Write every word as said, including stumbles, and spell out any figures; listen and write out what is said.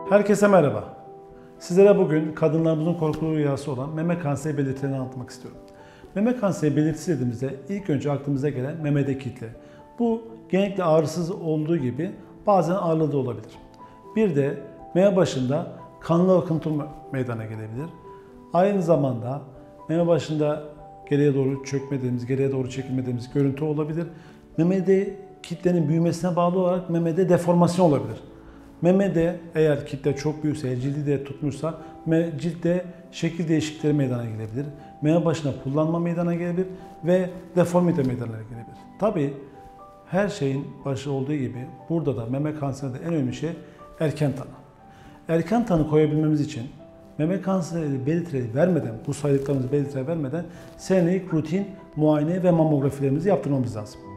Herkese merhaba. Sizlere bugün kadınlarımızın korkulu rüyası olan meme kanseri belirtilerini anlatmak istiyorum. Meme kanseri belirtisi dediğimizde ilk önce aklımıza gelen memede kitle. Bu genellikle ağrısız olduğu gibi bazen ağrılı da olabilir. Bir de meme başında kanlı akıntı meydana gelebilir. Aynı zamanda meme başında geriye doğru çökme dediğimiz, geriye doğru çekilme dediğimiz görüntü olabilir. Memede kitlenin büyümesine bağlı olarak memede deformasyon olabilir. Memede eğer kitle çok büyükse, cildi de tutmuşsa ciltte şekil değişiklikleri meydana gelebilir. Meme başına pullanma meydana gelebilir ve deformite meydana gelebilir. Tabii her şeyin başı olduğu gibi burada da meme kanserinde en önemli şey erken tanı. Erken tanı koyabilmemiz için meme kanseri belirtileri vermeden, bu saydıklarımız belirtileri vermeden senelik rutin muayene ve mamografilerimizi yaptırmamız lazım.